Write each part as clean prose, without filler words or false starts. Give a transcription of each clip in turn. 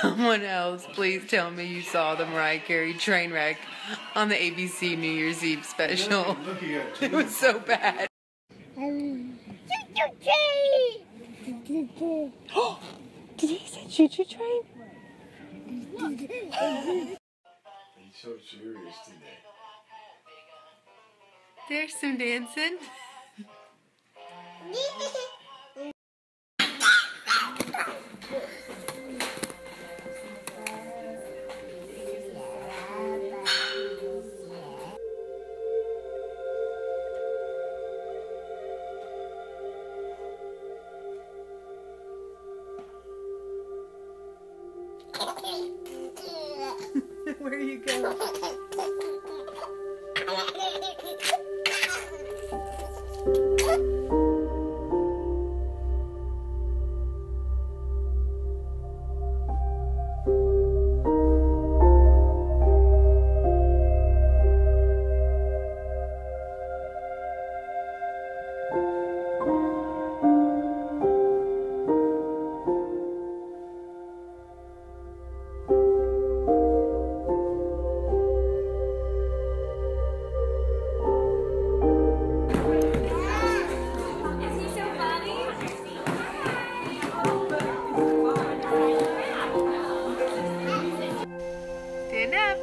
Someone else, please tell me you saw the Mariah Carey train wreck on the ABC New Year's Eve special. It was so bad. Choo-choo train! Did he say choo-choo train? He's so serious today. There's some dancing. Where are you going? Stand up.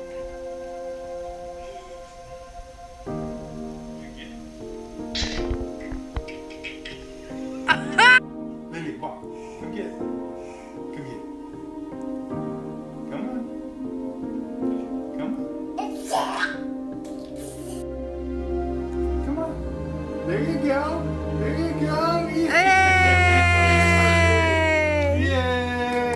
Lily, walk. Come get it. Come get it. Come on. Come on. Come on. There you go. There you go. Yeah. Yeah.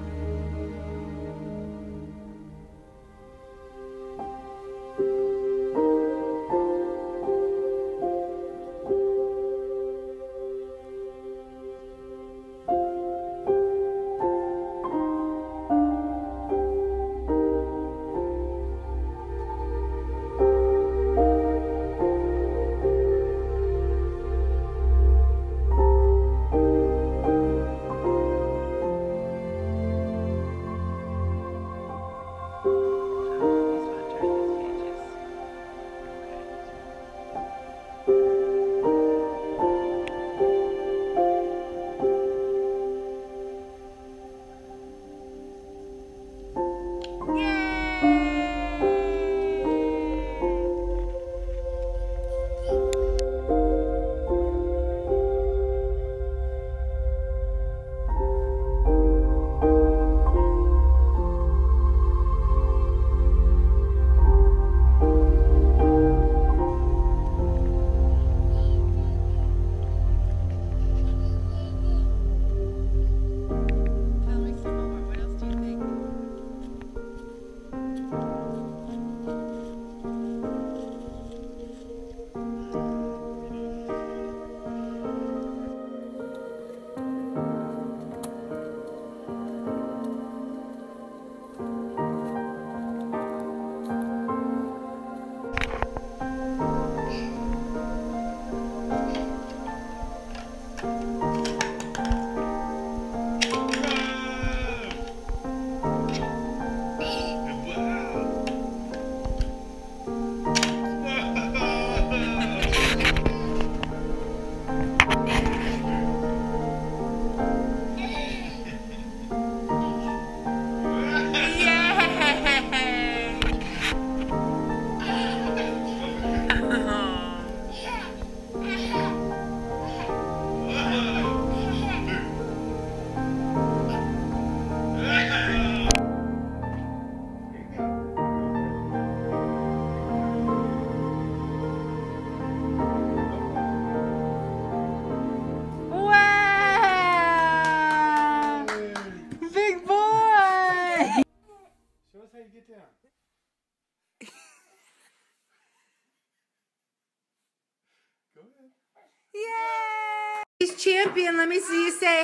Yay! He's champion. Let me see you say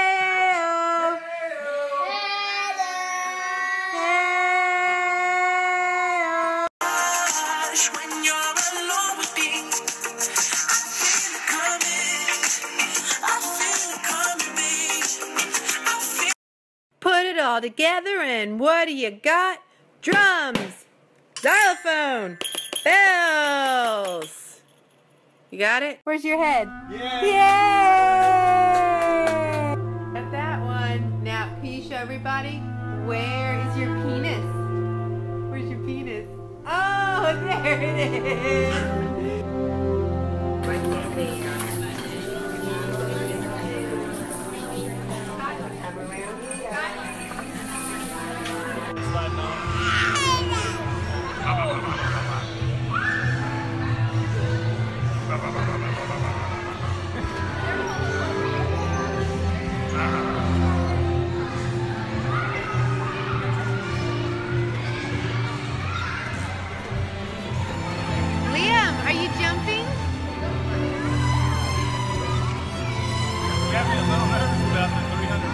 hey. Put it on. all together, and what do you got? Drums, xylophone, bells. You got it? Where's your head? Yeah. Yay! Got that one. Now, can you show everybody? Where is your penis? Where's your penis? Oh, there it is. Liam, are you jumping? Got me a little nervous about the 300.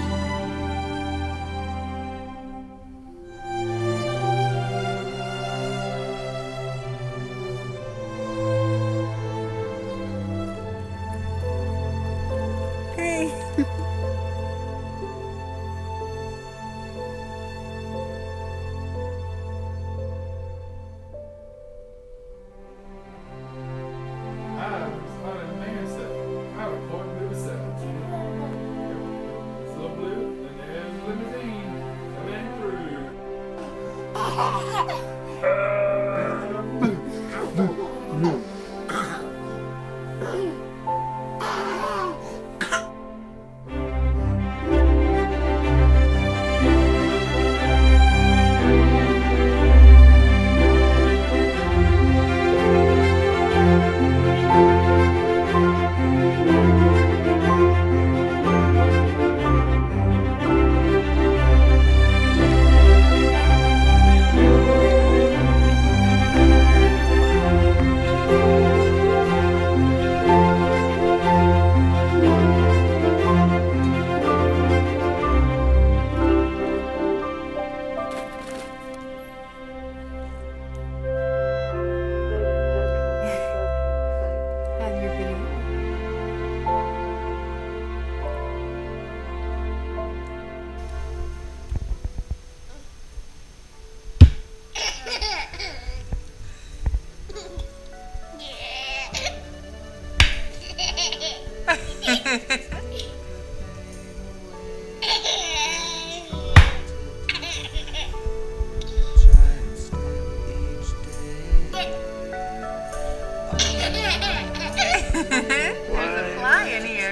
There's a fly in here.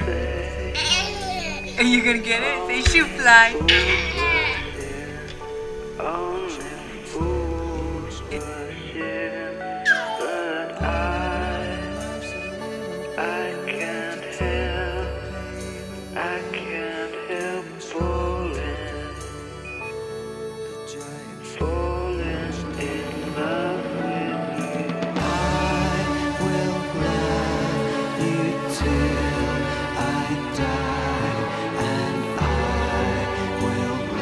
Are you gonna get it? Say shoot fly. Till I die, and I will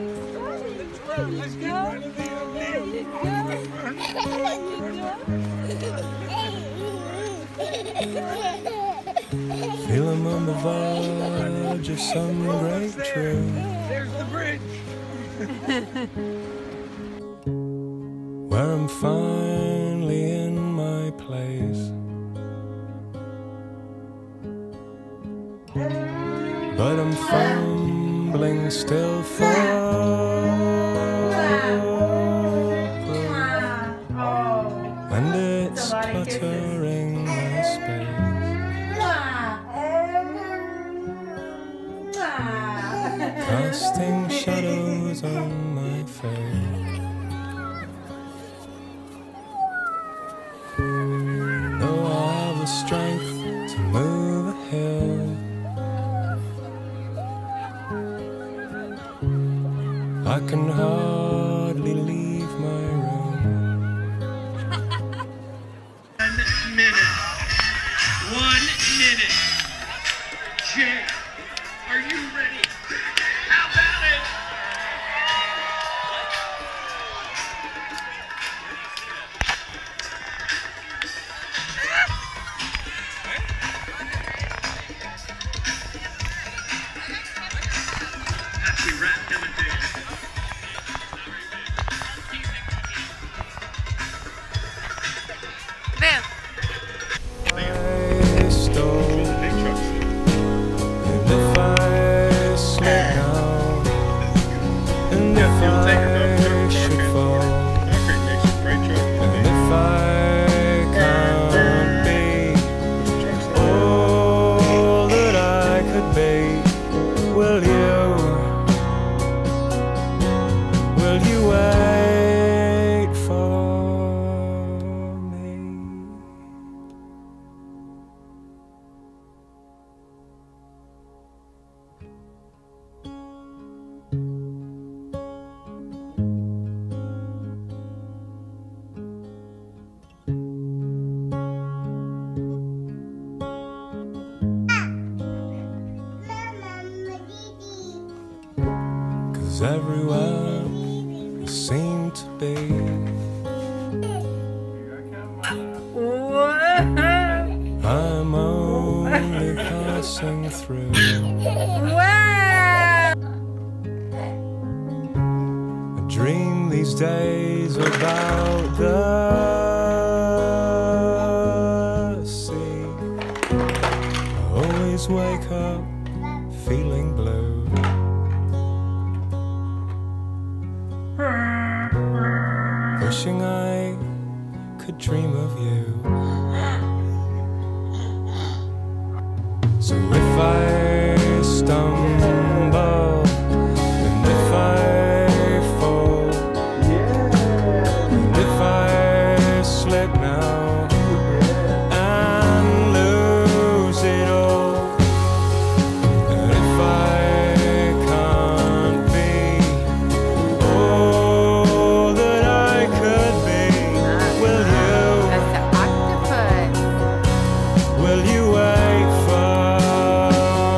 Let's go. There you go. Feel I'm on the verge of some great truth. There's the bridge. Where I'm finally in my place. But I'm fumbling still forward, and it's cluttering my space, casting shadows on my face. Though I have the strength to move a hill, I can hardly leave my room. 1 minute. 1 minute. Jay, are you ready? How about it? Happy rap coming to you. Boom. I stole, and if I slip down, and if I should fall, and if I can't be all that I could be, will you wait for me? Cause everywhere you seem to be, Whoa. I'm only passing through. Wow. I dream these days about the sea. I always wake up feeling blue. Wishing I could dream of you. So if I stumble, and if I fall, and if I slip now and lose it all, and if I can't be all that I could be, will That's the octopus. you wait for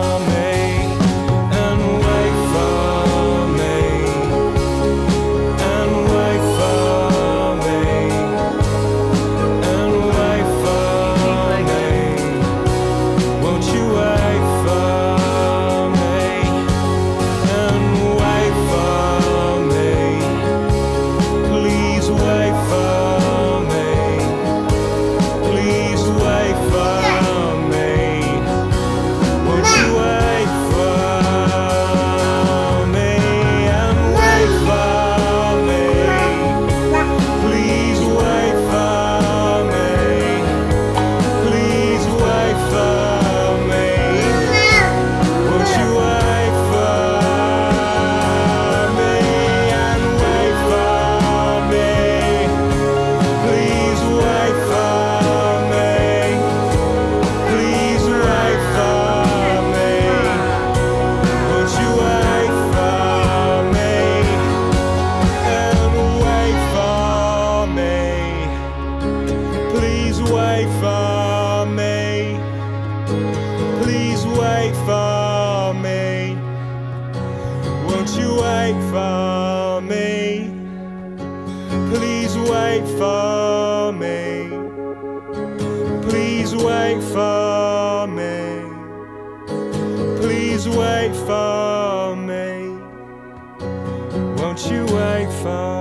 wait for me. Please wait for me. Please wait for me. Won't you wait for me?